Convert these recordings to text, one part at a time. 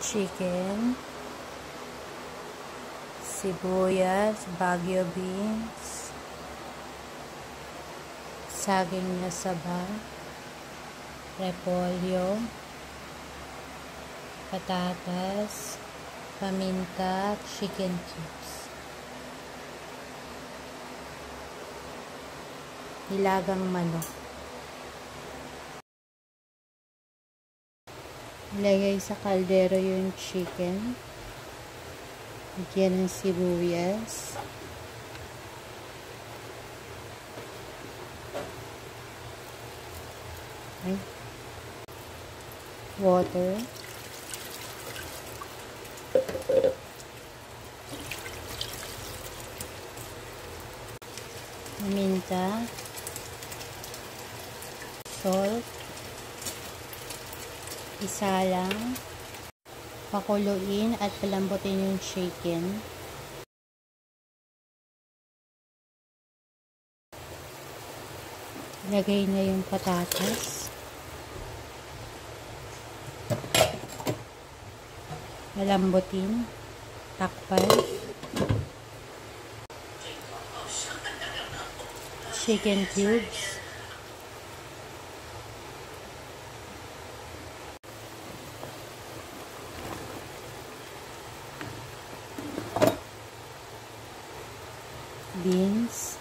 chicken, sibuyas, Baguio beans, saging na saba, repolyo, patatas, paminta, chicken cubes. Nilagang manok. Ilagay sa kaldero yung chicken. Lagyan ng sibuyas. Okay. Water. Paminta. Salt. Isa lang. Pakuluin at palambutin yung chicken. Lagay na yung patatas. Palambutin. Takpan. Chicken cubes. Beans,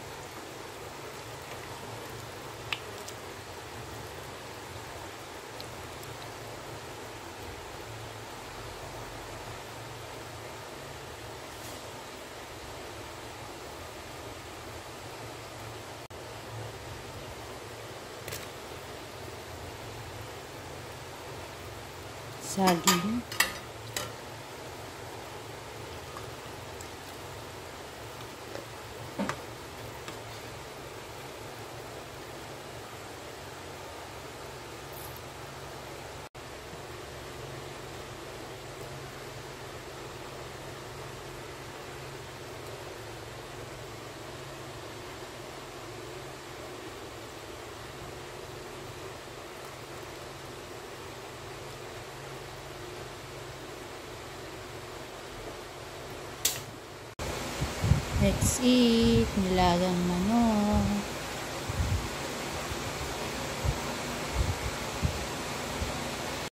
saging, let's eat. Nilagang manok.